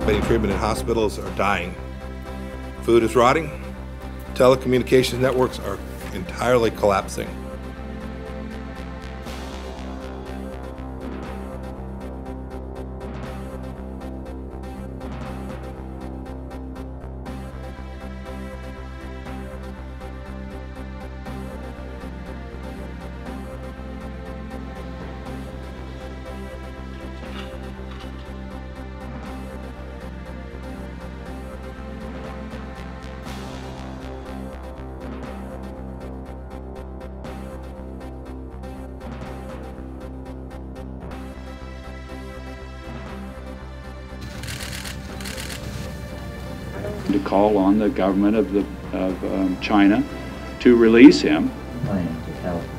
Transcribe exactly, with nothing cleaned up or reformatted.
getting treatment in hospitals are dying. Food is rotting. Telecommunications networks are entirely collapsing. To call on the government of, the, of um, China to release him. Plan to help